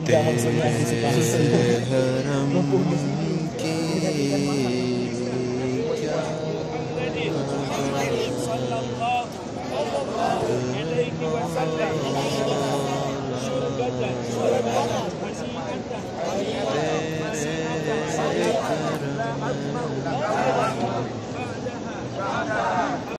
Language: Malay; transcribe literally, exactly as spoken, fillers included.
Tidak maksudnya di sekitar mumpung di sini kita berikan makan. Masih